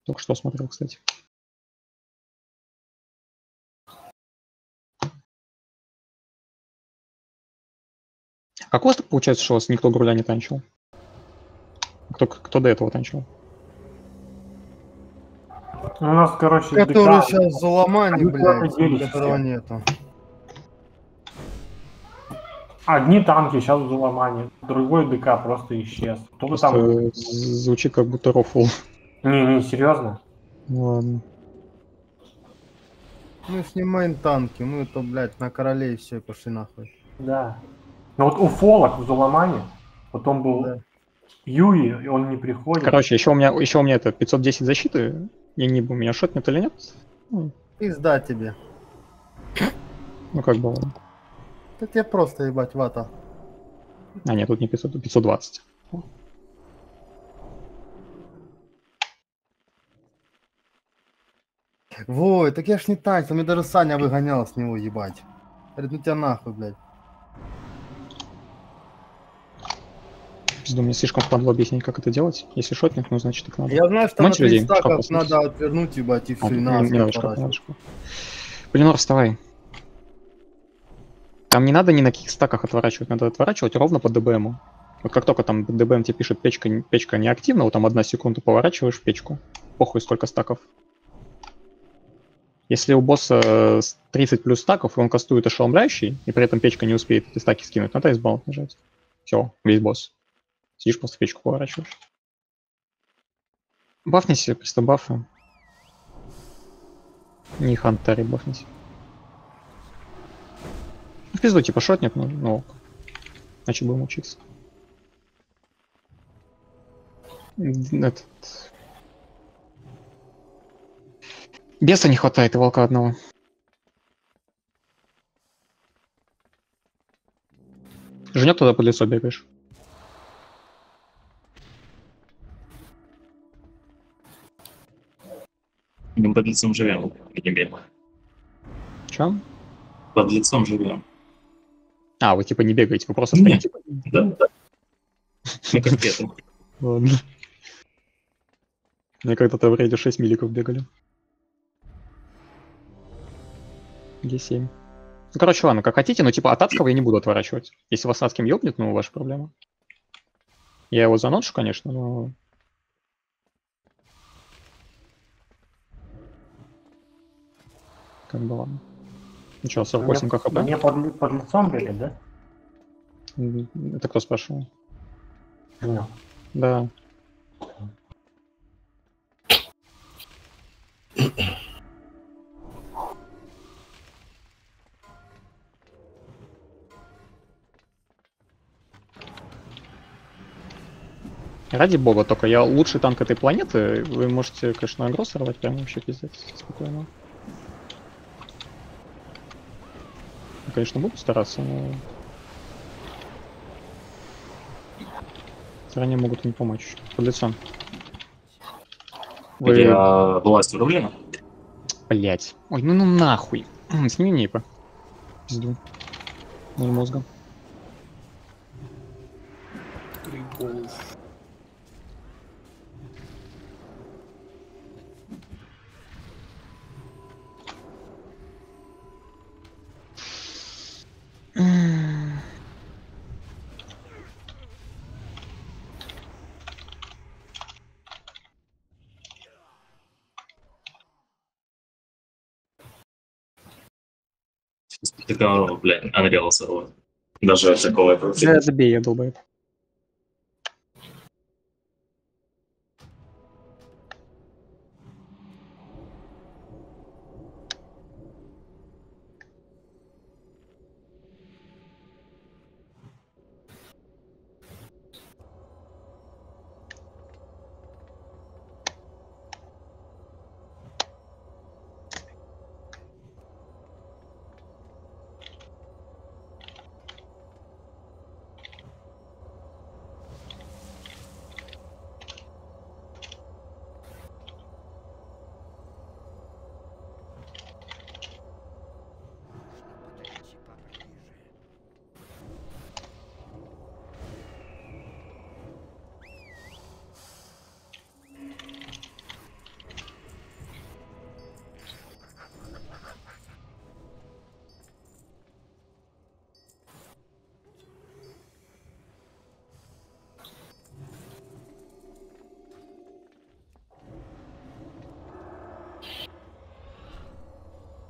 Только что смотрел, кстати. Как у вас так получается, что у вас никто груля не танчил? Кто до этого танчил? У нас, короче, Который ДК, сейчас заломани, блядь, делись которого все. нету. Одни танки сейчас в Зуламане, другой ДК просто исчез. Кто-то там... Просто звучит как будто рофл. Не, серьезно? Ну ладно. Мы снимаем танки, мы то, блядь, на королей все пошли нахуй. Да. Но вот уфолог в Зуламане, потом был Да. Юи, и он не приходит. Короче, еще у меня это 510 защиты. Я не помню, меня шотнет или нет. Пизда тебе. Ну как бы ладно. Да тебе просто ебать вата. А, нет, тут не 500, тут 520. Вой, так я ж не танчил, мне даже Саня выгонял с него, ебать. Говорит, ну тебя нахуй, блядь. Пизду, мне слишком впадло объяснить, как это делать. Если шотник, ну значит так надо. Я знаю, что на Мать 3 людей, шкаф стаков поставь. надо отвернуть, ебать, и все, и Не на надо шкаф, не надо шкаф. Блин, вставай. Там не надо ни на каких стаках отворачивать, надо отворачивать ровно по ДБМу. Вот как только там ДБМ тебе пишет, печка неактивна, вот там 1 секунда поворачиваешь печку. Похуй сколько стаков. Если у босса 30 плюс стаков, и он кастует ошеломляющий, и при этом печка не успеет эти стаки скинуть, надо избалт нажать. Все, весь босс. Сидишь, просто печку поворачиваешь. Бафнись, просто бафы. Не хантари бафнись. В пизду, типа, шотнет, ну ок. Иначе будем учиться. Этот... Беса не хватает и волка одного. Женек туда под лицо бегаешь. Мы под лицом живем, не. Чё? Под лицом живем. А, вы типа не бегаете, вы просто Нет. стоите? Да. Мы как это. Ладно. Мне когда-то в рейде 6 миликов бегали. Г7. Ну, короче, ладно, как хотите, но типа от адского я не буду отворачивать. Если вас адским ёбнет, ну, ваша проблема. Я его заношу, конечно, но... Как бы ладно. Ну что, 48 КХП? Мне под лицом бегать, да? Это кто спрашивал? Женек. Да. Ради бога, только я лучший танк этой планеты. Вы можете, конечно, агро сорвать прямо вообще пиздец. Спокойно. Я, конечно, буду стараться, но... Стороне могут не помочь. Под лицом. Вы... Я власть рублена. Блять. Ой, ну нахуй. Сними нейпа. Пизду. Ноль мозга. Прикол. Такого, блядь, Unreal сорвать. Даже такого Да, забей, я долбоеб.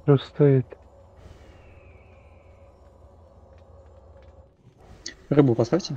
Плюс стоит. Рыбу поставьте.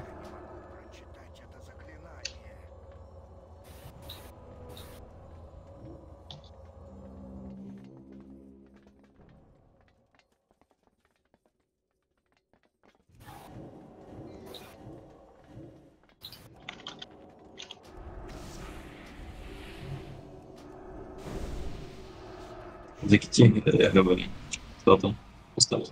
Закити, я говорю. Что там? Устал.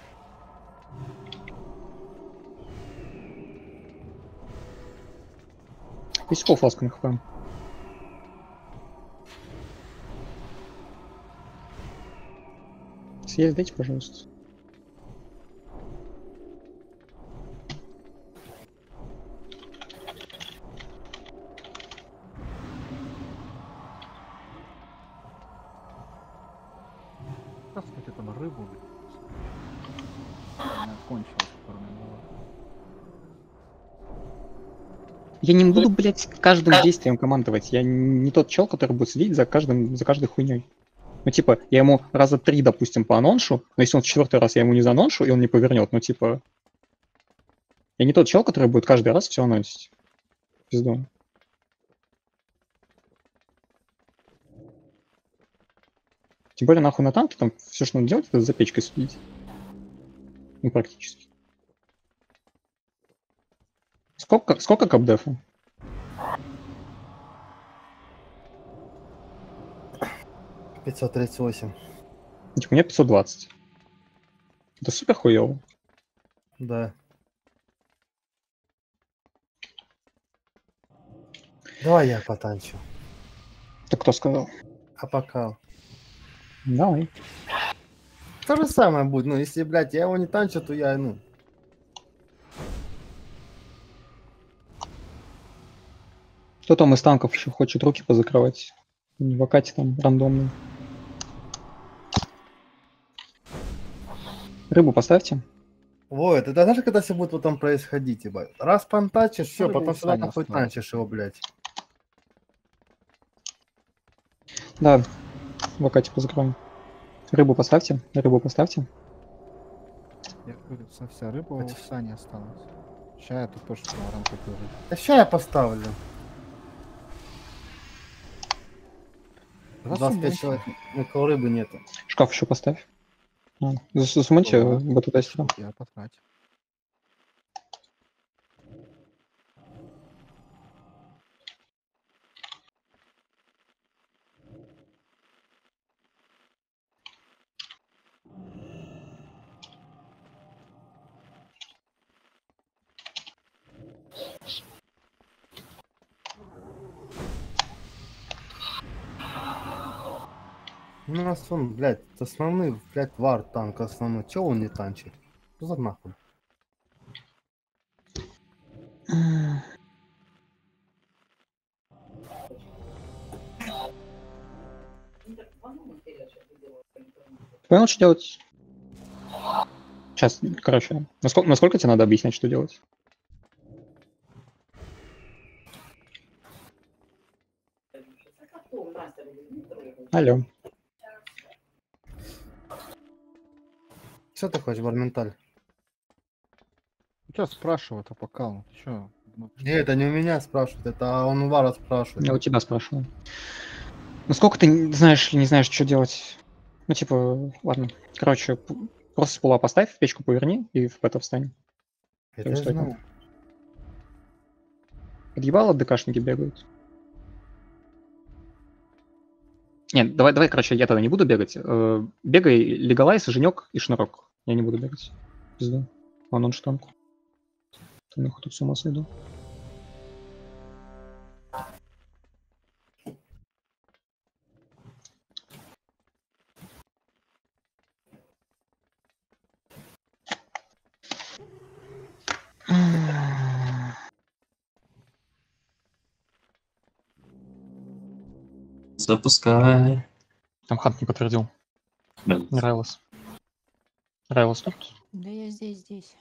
Есть полфласка на хп. Съесть дайте, пожалуйста. Таскайте там рыбу. Она кончилась, которая была. Я не буду, блядь, каждым действием командовать. Я не тот чел, который будет следить за каждой хуйней. Ну, типа, я ему раза 3, допустим, по аноншу, но если он в 4-й раз я ему не заношу, и он не повернет, ну, типа... Я не тот чел, который будет каждый раз все анонсить. Пизду. Тем более, нахуй на танке, там все, что надо делать, это за печкой следить. Ну, практически. Сколько капдефа? 538. Типа, у меня 520. Это супер хуёво. Да. Давай я потанчу. Так кто сказал? А пока. Давай. То же самое будет. Ну, если, блядь, я его не танчу, то я, ну... Кто там из танков еще хочет руки позакрывать? В Акате там рандомный. Рыбу поставьте. Вот, это знаешь, когда все будет вот там происходить, ебать. Раз пантачишь, все, Рыбу потом сюда Саня нахуй оставил. танчишь его, блядь. Да, в Акате позакроем. Рыбу поставьте. Рыбу поставьте. Я говорю, вся рыба у Сани осталась. Сейчас я тут тоже рамку купил. Да ща я поставлю. 25 человек, никакого рыбы нету. Шкаф еще поставь. Засумайте Ладно. бета-тестера. Я потратил. Ну, у нас он, блядь, основной, блядь, вар танк основной. Чего он не танчит? Что за нахуй? Понял, что делать? Сейчас, короче, насколько тебе надо объяснять, что делать? Алло. Что ты хочешь, Барменталь? Сейчас спрашивают, а пока он. Че? Не, это не у меня спрашивают, это он у Вара спрашивает. Я у тебя спрашиваю. Насколько ты знаешь или не знаешь, что делать? Ну, типа, ладно. Короче, просто с пола поставь, печку поверни и в это встань. Это я знаю. Подъебало, ДКшники бегают. Нет, давай, короче, я тогда не буду бегать. Бегай, Легалайз, Женек и Шнурок. Я не буду бегать. Пизда. Вон он штанку. Ты нахуй тут с ума сойду. Запускай. Там Хант не подтвердил. Да. Не Райлос. Райлос тут. Да я здесь.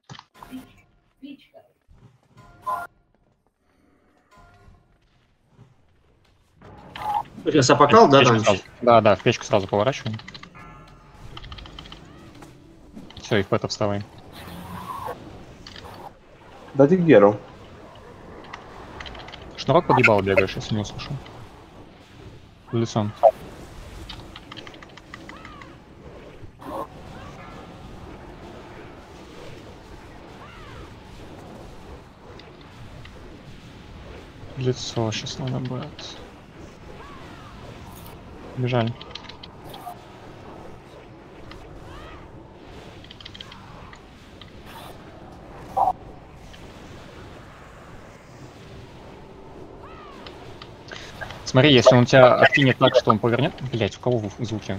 Сейчас опакал, да, там? Да, в печку сразу поворачиваем. Все, и в пэта вставай. Дайте Геру. Шнурок подъебал бегаешь, если не услышал. Лицом. Лицо сейчас надо будет. Бежали. Смотри, если он тебя откинет так, что он повернет... Блять, у кого звуки?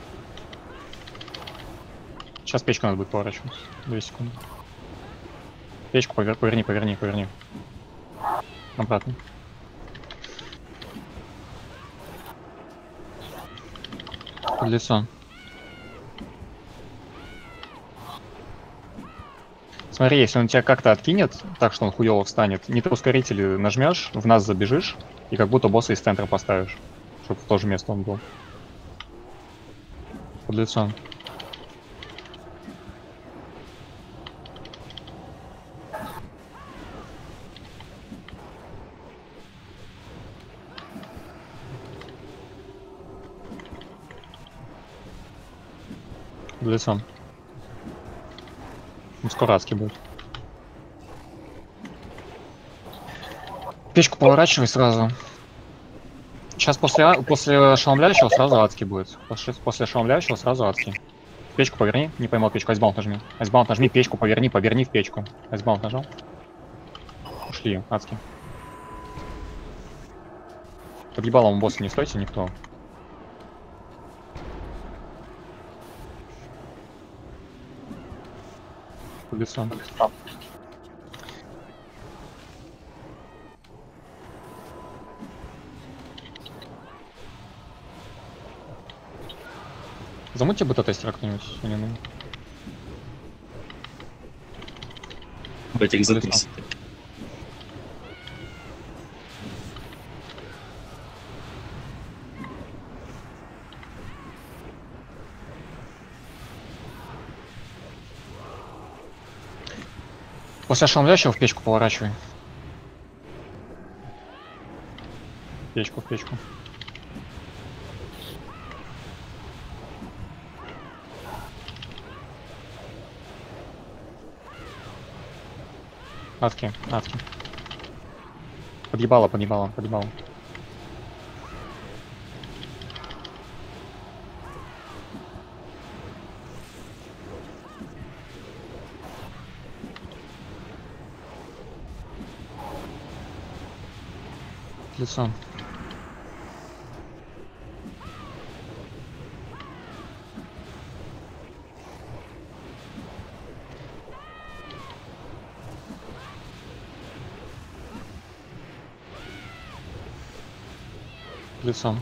Сейчас печку надо будет поворачивать. 2 секунды. Печку поверни. Обратно. Под лицо. Смотри, если он тебя как-то откинет, так что он хуёво встанет, не ты ускоритель нажмешь, в нас забежишь, и как будто босса из центра поставишь, чтобы в то же место он был. Под лицом. Под лицом. Он скоро адский будет. Печку поворачивай сразу. Сейчас после ошеломляющего сразу адский будет. После ошеломляющего сразу адский. Печку поверни, не поймал печку, айсбаунд нажми. Айсбаунд нажми, печку поверни в печку. Айсбаунд нажал. Ушли, адский. Под ебалом босса не стойте никто. Под лицом. Замутьте бета-тестера кто-нибудь. Этих записок. После ошеломляющего в печку поворачивай. В печку. Адки. Подъебало. Лицом. Лицом.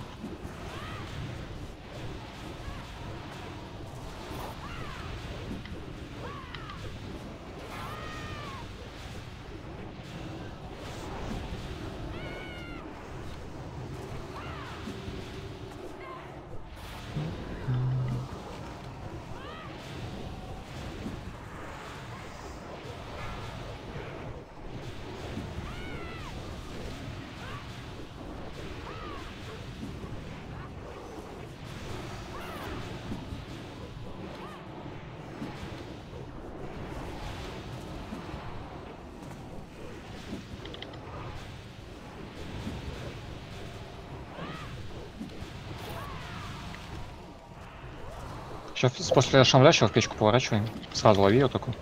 Сейчас после ошеломляющего в печку поворачиваем. Сразу лови ее только.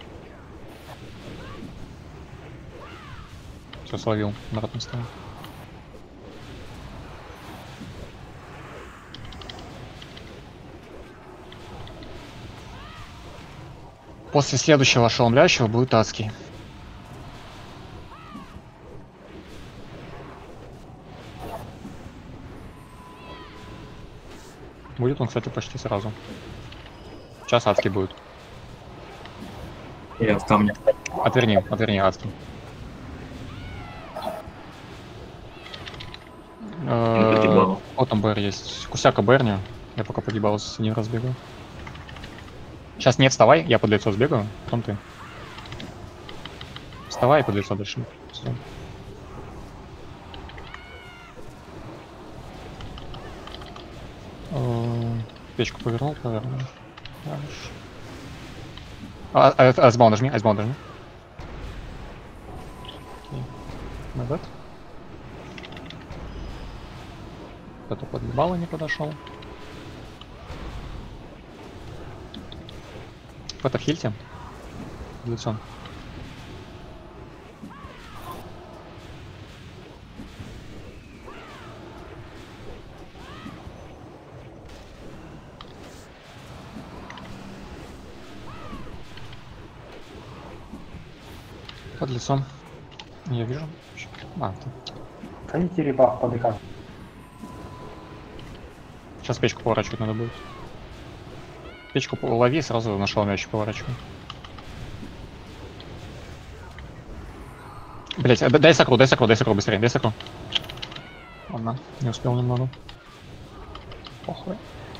Все, словил. Обратно ставим. После следующего ошеломляющего будет адский. Будет он, кстати, почти сразу. Сейчас адский будет. Я в камне. Отверни адский. Вот там БР есть. Кусяка Берни. Я пока погибал, с ним разбегал. Сейчас не вставай, я под лицо сбегаю, потом ты. Вставай и под лицо дальше. Всё. Печку повернул. Дальше. Айсбаун нажми, айсбаун нажми. Назад. Кто-то подъебало не подошел. Это в хильте. Лицом. Под лицом. Я вижу. А, ты. Хотите ребах по ДК? Сейчас печку поворачивать надо будет. Печку лови, сразу нашел мяч поворачивай. Блять, дай сакру быстрее, дай сакру. Ладно, не успел немного. Похуй.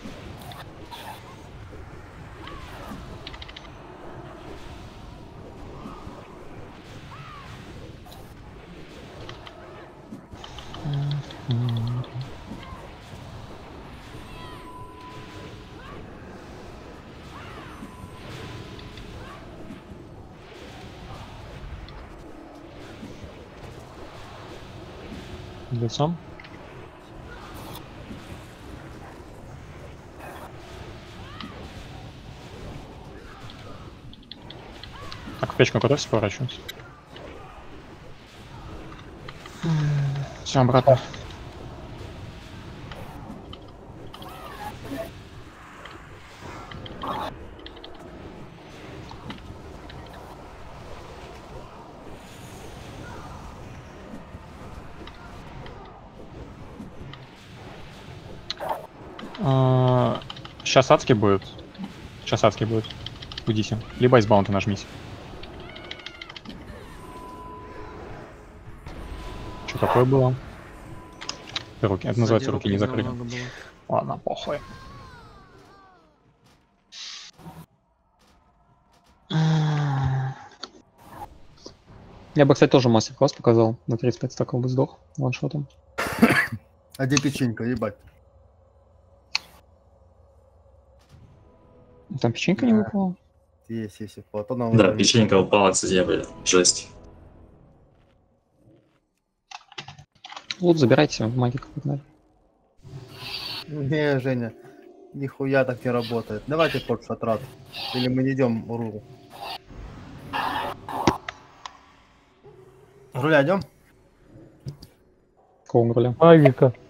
Лицом. Так, в печку готовься поворачиваться. Все, обратно. Сейчас адский будет. Сейчас адский будет. Уйдите. Либо айсбаунта нажмите. Что такое было? Руки. Это называется руки не закрыли. Ладно, похуй. Я бы, кстати, тоже мастер-класс показал. На 35 стаков бы сдох ваншотом. А где печенька, ебать? Там печенька не выпала. Есть, вот она. Да, печенька упала, кстати, блядь. Жесть. Лут забирайте, в магику погнали. Не, Женя, нихуя так не работает. Давайте под шатрат. Или мы не идем в рулу. Руля идем? Какого руля? Магика.